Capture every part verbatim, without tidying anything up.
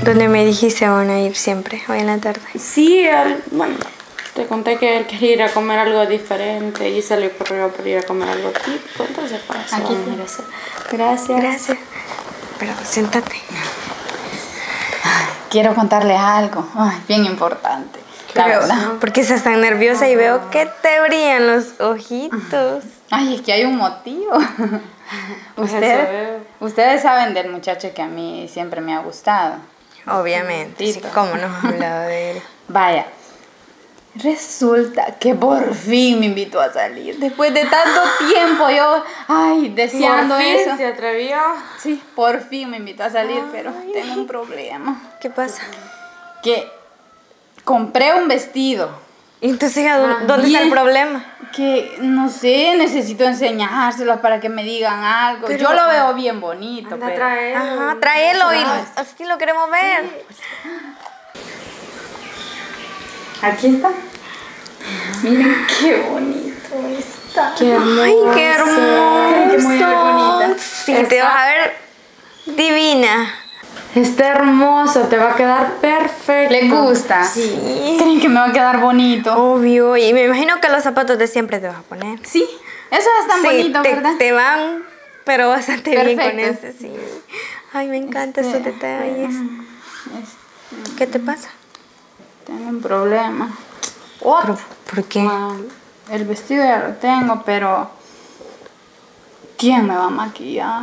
Donde me dijiste van a ir siempre, hoy en la tarde. Sí, él, bueno, te conté que él quería ir a comer algo diferente y se le ocurrió por ir a comer algo típico, entonces para eso Aquí vamos a ir a hacer. Gracias. Gracias. Pero siéntate. Quiero contarles algo, ay, bien importante. La Pero, verdad. ¿por qué estás tan nerviosa? Y veo que te brillan los ojitos. Ay, es que hay un motivo. Pues eso Ustedes, veo. ustedes saben del muchacho que a mí siempre me ha gustado. Obviamente, sí, ¿cómo no has hablado de él? Vaya, resulta que por fin me invitó a salir. Después de tanto tiempo yo, ay, deseando Por fin eso. se atrevió. Sí, por fin me invitó a salir, pero tengo un problema. ¿Qué pasa? Que compré un vestido. ¿Y entonces ¿a dónde, Ah, dónde está el bien. problema? Que, no sé, necesito enseñárselos para que me digan algo. Pero- yo lo veo bien bonito, Anda, pero... trae. Ajá, tráelo y así lo queremos ver. Aquí está. Miren qué bonito está. Qué hermoso. Ay, qué hermoso. ¿Creen que muy bonita? Sí, te vas a ver divina. Está hermoso, te va a quedar perfecto. ¿Les gusta? Sí. ¿Creen que me va a quedar bonito? Obvio. Y me imagino que los zapatos de siempre te vas a poner. Sí, eso es tan Sí, bonito, te, ¿verdad? te van, pero bastante bien con Perfecto. ese, sí. Ay, me encantan Este, esos detalles. Este, ¿Qué te pasa? tengo un problema. ¿Por, ¿por qué? Ah, el vestido ya lo tengo, pero ¿quién me va a maquillar?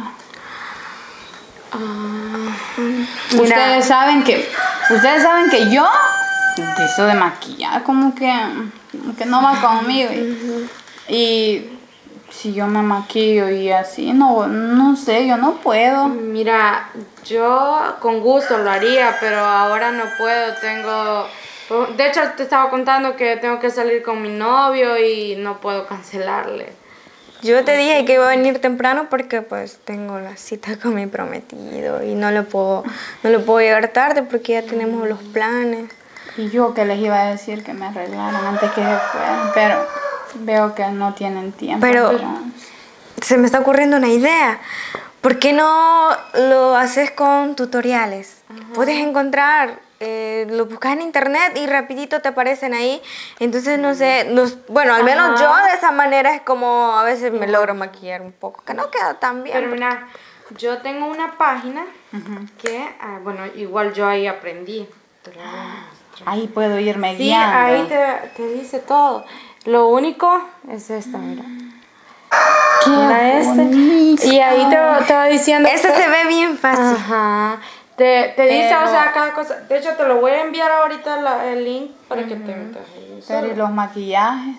Ustedes saben que, ustedes saben que yo, de eso de maquillar, como que, como que no va conmigo. Y, y si yo me maquillo y así, no, no sé, yo no puedo. Mira, yo con gusto lo haría, pero ahora no puedo, tengo... De hecho, te estaba contando que tengo que salir con mi novio y no puedo cancelarle. Yo te dije que iba a venir temprano porque pues tengo la cita con mi prometido y no lo puedo, no lo puedo llegar tarde porque ya tenemos los planes. Y yo que les iba a decir que me arreglaran antes que se fueran, pero veo que no tienen tiempo. Pero- entonces- Se me está ocurriendo una idea. ¿Por qué no lo haces con tutoriales? Puedes encontrar, eh, lo buscas en internet y rapidito te aparecen ahí. Entonces, no sé, nos, bueno, al menos Ajá. yo de esa manera es como a veces me logro maquillar un poco, que no queda tan bien. Pero mira, yo tengo una página que, ah, bueno, igual yo ahí aprendí. Te la voy a mostrar. Ahí puedo irme Sí, guiando. ahí te, te dice todo. Lo único es esta, mira. Qué Mira este. bonito. Y ahí te, va- te va diciendo. Este se ve bien fácil. Ajá. Te, te dice, Pero- o sea, cada cosa. De hecho, te lo voy a enviar ahorita la- el link para que te metas ahí. Pero ¿y los maquillajes?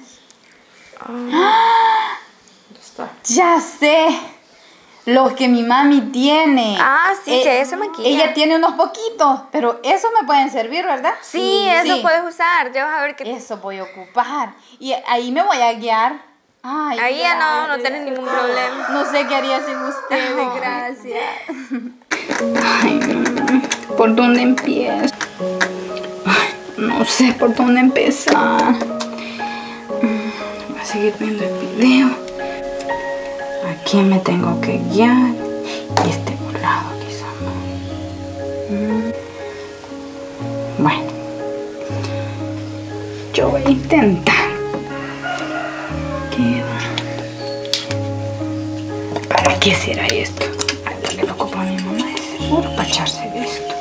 Ya está. Ya sé. Los que mi mami tiene. Ah, sí, Eh, sí, eso maquilla. Ella tiene unos poquitos, pero eso me pueden servir, ¿verdad? Sí, eso puedes usar. Ya vas a ver que Eso voy a ocupar. Y ahí me voy a guiar. Ay, ahí ya no, no gracias. tienes ningún problema. No sé qué haría sin ustedes, gracias. Ay, ¿por dónde empiezo? Ay, no sé por dónde empezar. Voy a seguir viendo el video. ¿A quién me tengo que guiar? Y este lado quizá no. Mm. Bueno, yo voy a intentar. ¿Qué? ¿Para qué será esto? Ay, lo que lo ocupa mi mamá es seguro para echarse de esto.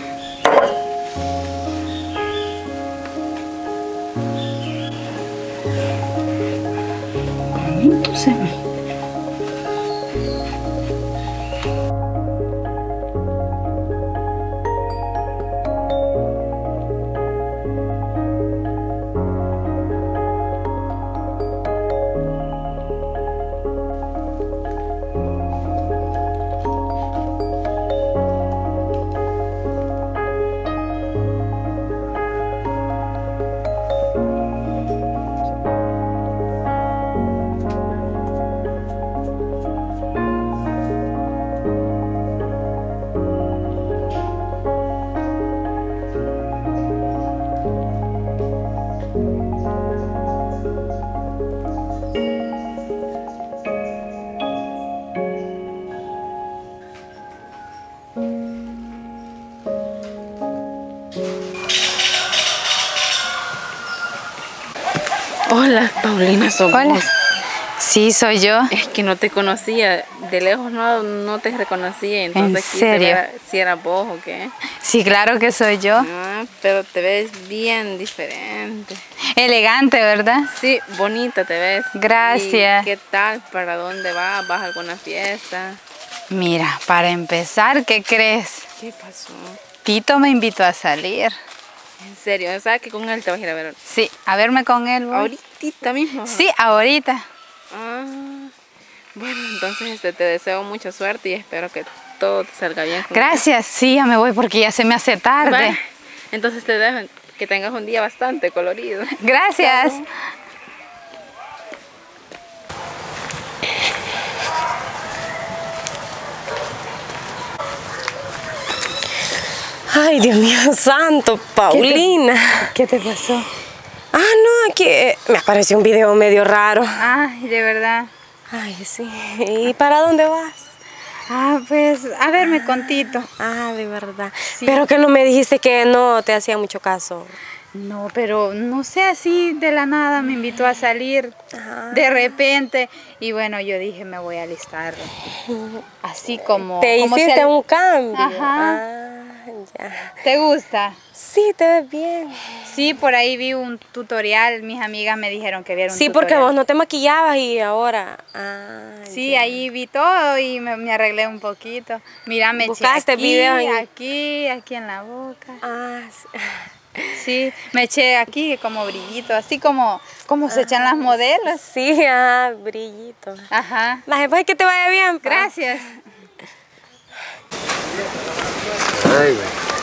Bonito se ve. Paulina, ¿sos Hola. vos? Sí, soy yo. Es que no te conocía, de lejos no, no te reconocía, entonces ¿En quise serio? ver si era vos o qué. Sí, claro que soy yo. Ah, pero te ves bien diferente. Elegante, ¿verdad? Sí, bonita te ves. Gracias. ¿Y qué tal? ¿Para dónde vas? ¿Vas a alguna fiesta? Mira, para empezar, ¿qué crees? ¿Qué pasó? Tito me invitó a salir. En serio, ¿sabes que con él te vas a ir a ver? Sí, a verme con él. voy. Ahorita mismo. Sí, ahorita. Ah, bueno, entonces este, te deseo mucha suerte y espero que todo te salga bien. con Gracias. Sí, ya me voy porque ya se me hace él. tarde. Vale, entonces te dejo que tengas un día bastante colorido. Gracias. Ay, Dios mío santo, Paulina. ¿Qué te pasó? Ah, no, aquí eh, me apareció un video medio raro. Ay, de verdad. Ay, sí. ¿Y para dónde vas? Ah, pues a verme con Tito. Ah, de verdad. Sí. Pero que no me dijiste que no te hacía mucho caso. No, pero no sé, así de la nada me invitó a salir Ajá. de repente y bueno, yo dije me voy a alistar así como... Te como hiciste si al- un cambio. Ajá. Ah, ya. ¿Te gusta? Sí, te ves bien. Sí, por ahí vi un tutorial, mis amigas me dijeron que vieron un Sí, tutorial. porque vos no te maquillabas y ahora. Ah, Sí, ya. ahí vi todo y me, me arreglé un poquito. Mira, me eché ¿Buscaste aquí, videos en- aquí, aquí en la boca. Ah, sí. Sí, me eché aquí como brillito, así como, como se echan las modelos. Sí, ah, brillito. Ajá. La jefa, que te vaya bien. pa. Gracias. Ay,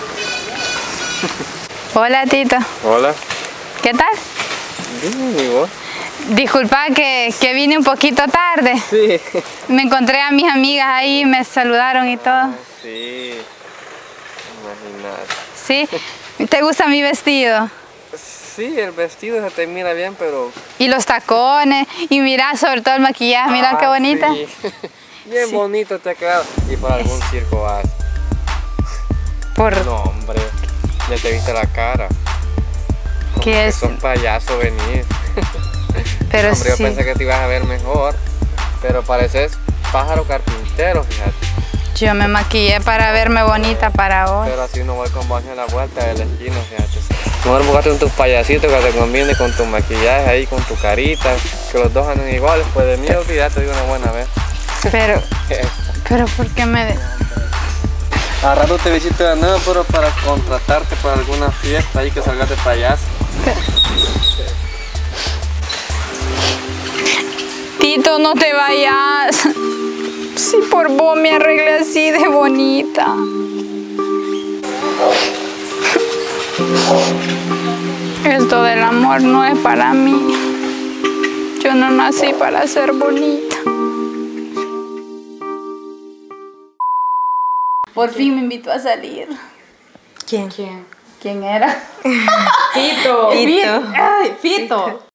Hola, Tito. hola. ¿Qué tal? Bien, ¿y vos? Disculpa que, que vine un poquito tarde. Sí. Me encontré a mis amigas ahí, me saludaron y todo. Sí. Imagínate. ¿Sí? ¿Te gusta mi vestido? Sí, el vestido se te mira bien, pero... Y los tacones, y mira, sobre todo el maquillaje, mira Ah, qué bonita. sí. Bien bonito te ha quedado. ¿Y para algún circo vas? Por No, hombre. Ya te viste la cara. Como ¿Qué que es? sos payaso venís. Pero Hombre, yo sí. pensé que te ibas a ver mejor. Pero pareces pájaro carpintero, fíjate. Yo me maquillé para verme bonita para hoy. Pero así no voy con vos en la vuelta de la esquina, fíjate. Mejor buscate un tus payasitos que te combine con tu maquillaje ahí, con tu carita, que los dos andan iguales. Pues de mí olvídate de una buena vez. Pero, pero ¿por qué me...? de- A rato te visito de nuevo, pero para contratarte para alguna fiesta ahí que salgas de payaso. Tito, no te vayas. Si por vos me arreglé así de bonita. Esto del amor no es para mí. Yo no nací para ser bonita. Por fin me invitó a salir. ¿Quién? ¿Quién? ¿Quién era? Tito. Fito. Ay, Fito.